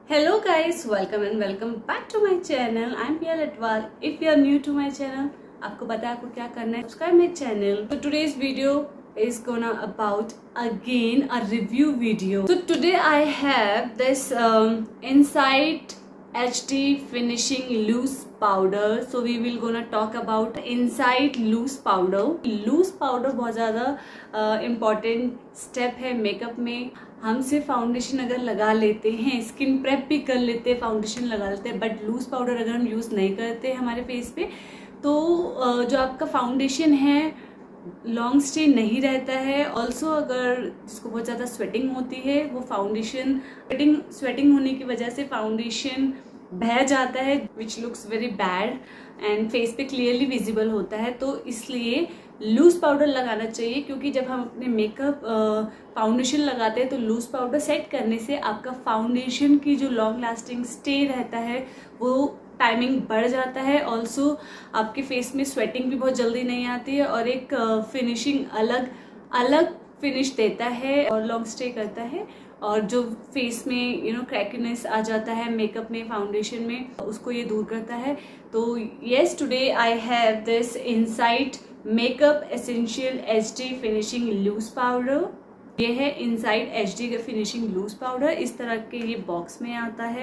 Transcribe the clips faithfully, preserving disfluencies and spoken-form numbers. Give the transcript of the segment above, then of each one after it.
Hello guys, welcome and welcome back to my channel. I'm Pia Latwal. If you are new to my channel, आपको पता है आपको क्या करना है, subscribe my channel. So today's video is gonna about again a review video. So today I have this um, Insight H D finishing loose powder. So we will gonna talk about Insight loose powder. Loose powder बहुत ज़्यादा important step है makeup में. हम सिर्फ foundation अगर लगा लेते हैं, स्किन प्रेप भी कर लेते हैं, फाउंडेशन लगा लेते हैं, बट लूज पाउडर अगर हम यूज़ नहीं करते हमारे फेस पे तो जो आपका फाउंडेशन है लॉन्ग स्टे नहीं रहता है. ऑल्सो अगर जिसको बहुत ज़्यादा स्वेटिंग होती है वो फाउंडेशन स्वेटिंग स्वेटिंग होने की वजह से फाउंडेशन बह जाता है, which looks very bad and face पे क्लियरली विजिबल होता है. तो इसलिए लूज पाउडर लगाना चाहिए, क्योंकि जब हम अपने मेकअप फाउंडेशन लगाते हैं तो लूज पाउडर सेट करने से आपका फाउंडेशन की जो लॉन्ग लास्टिंग स्टे रहता है वो टाइमिंग बढ़ जाता है. ऑल्सो आपके फेस में स्वेटिंग भी बहुत जल्दी नहीं आती है और एक फिनिशिंग अलग अलग फिनिश देता है और लॉन्ग स्टे करता है. और जो फेस में यू नो क्रैकीनेस आ जाता है मेकअप में, फाउंडेशन में, उसको ये दूर करता है. तो yes, today I have this Insight makeup essential H D finishing loose powder. ये है इनसाइट एच डी का फिनिशिंग लूज पाउडर. इस तरह के ये बॉक्स में आता है.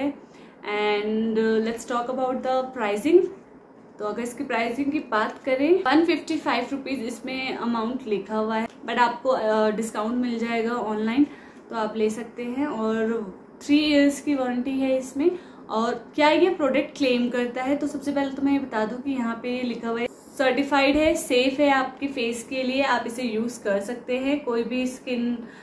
And let's talk about the pricing. तो अगर इसकी प्राइसिंग की बात करें, वन फिफ्टी फाइव रुपीज़ इसमें अमाउंट लिखा हुआ है, बट आपको डिस्काउंट uh, मिल जाएगा ऑनलाइन तो आप ले सकते हैं. और थ्री इयर्स की वारंटी है इसमें. और क्या ये प्रोडक्ट क्लेम करता है, तो सबसे पहले तो मैं ये बता दूं कि यहाँ पे लिखा हुआ है सर्टिफाइड है, सेफ है आपके फेस के लिए, आप इसे यूज़ कर सकते हैं. कोई भी skin,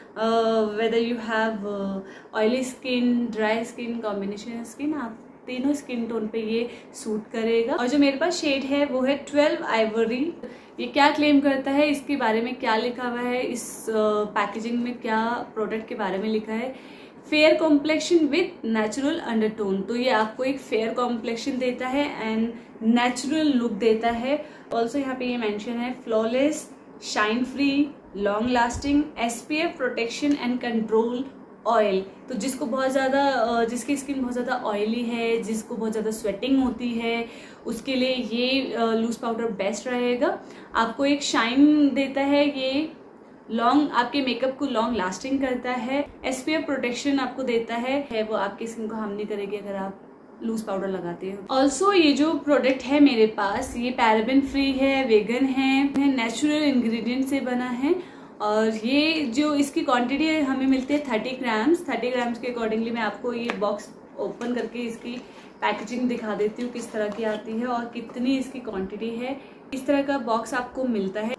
whether you have oily skin, dry skin, combination skin, आप तीनों स्किन टोन पे ये सूट करेगा. और जो मेरे पास शेड है वो है ट्वेल्व आइवरी. ये क्या क्लेम करता है, इसके बारे में क्या लिखा हुआ है, इस पैकेजिंग uh, में क्या प्रोडक्ट के बारे में लिखा है. Fair complexion with natural undertone. तो ये आपको एक फेयर कॉम्प्लेक्शन देता है एंड नेचुरल लुक देता है. ऑल्सो यहाँ पे ये मेंशन है flawless, shine free, long lasting, SPF protection and control oil. तो जिसको बहुत ज़्यादा जिसकी स्किन बहुत ज़्यादा ऑयली है, जिसको बहुत ज़्यादा स्वेटिंग होती है, उसके लिए ये लूज पाउडर बेस्ट रहेगा. आपको एक शाइन देता है, ये लॉन्ग आपके मेकअप को लॉन्ग लास्टिंग करता है. एसपीएफ प्रोटेक्शन आपको देता है, है वो आपकी स्किन को हार्म नहीं करेगी अगर आप लूज पाउडर लगाते हो. ऑल्सो ये जो प्रोडक्ट है मेरे पास, ये पैराबेन फ्री है, वेगन है, नेचुरल इंग्रेडिएंट से बना है. और ये जो इसकी क्वांटिटी है हमें मिलती है थर्टी ग्राम्स. थर्टी ग्राम्स के अकॉर्डिंगली मैं आपको ये बॉक्स ओपन करके इसकी पैकेजिंग दिखा देती हूँ किस तरह की आती है और कितनी इसकी क्वांटिटी है. इस तरह का बॉक्स आपको मिलता है.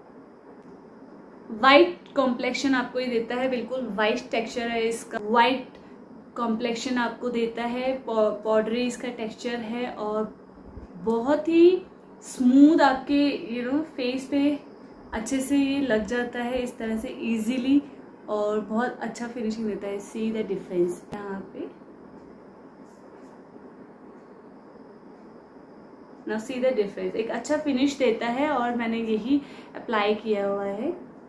वाइट कॉम्प्लेक्शन आपको ये देता है, बिल्कुल वाइट टेक्सचर है इसका. वाइट कॉम्प्लेक्शन आपको देता है, पाउडरी इसका टेक्सचर है और बहुत ही स्मूथ आपके यू नो फेस पे अच्छे से ये लग जाता है इस तरह से इजीली और बहुत अच्छा फिनिशिंग देता है. सी द डिफरेंस यहाँ पे. Now see the difference. एक अच्छा फिनिश देता है और मैंने यही अप्लाई किया हुआ है.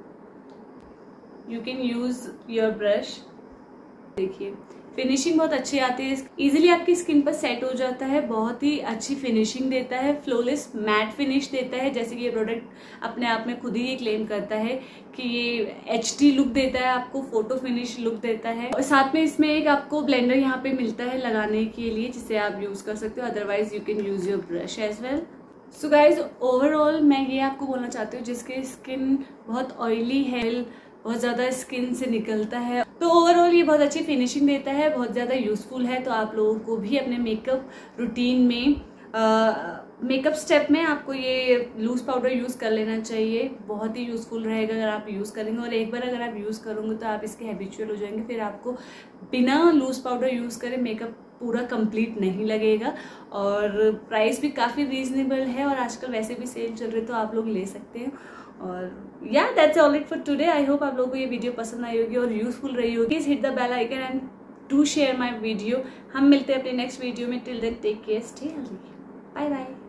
You can use your brush. देखिए फिनिशिंग बहुत अच्छी आती है, इजीली आपकी स्किन पर सेट हो जाता है, बहुत ही अच्छी फिनिशिंग देता है, फ्लॉलेस मैट फिनिश देता है. जैसे कि ये प्रोडक्ट अपने आप में खुद ही ये क्लेम करता है कि ये एचडी लुक देता है, आपको फोटो फिनिश लुक देता है. और साथ में इसमें एक आपको ब्लेंडर यहाँ पे मिलता है लगाने के लिए, जिसे आप यूज कर सकते हो. Otherwise you can use your brush as well. So guys, overall मैं ये आपको बोलना चाहती हूँ जिसकी स्किन बहुत ऑयली है, बहुत ज़्यादा स्किन से निकलता है, तो ओवरऑल ये बहुत अच्छी फिनिशिंग देता है, बहुत ज़्यादा यूज़फुल है. तो आप लोगों को भी अपने मेकअप रूटीन में, मेकअप स्टेप में आपको ये लूज पाउडर यूज़ कर लेना चाहिए. बहुत ही यूज़फुल रहेगा अगर आप यूज़ करेंगे. और एक बार अगर आप यूज़ करोगे तो आप इसके हैबिचुअल हो जाएंगे. फिर आपको बिना लूज पाउडर यूज़ करे मेकअप पूरा कंप्लीट नहीं लगेगा. और प्राइस भी काफ़ी रीजनेबल है और आजकल वैसे भी सेल चल रही, तो आप लोग ले सकते हैं. और या that's all it for today. I hope आप लोगों को ये वीडियो पसंद आई होगी और यूजफुल रही होगी. Hit the bell icon and do share my video. हम मिलते हैं अपने नेक्स्ट वीडियो में. Till then take care, stay healthy, bye bye.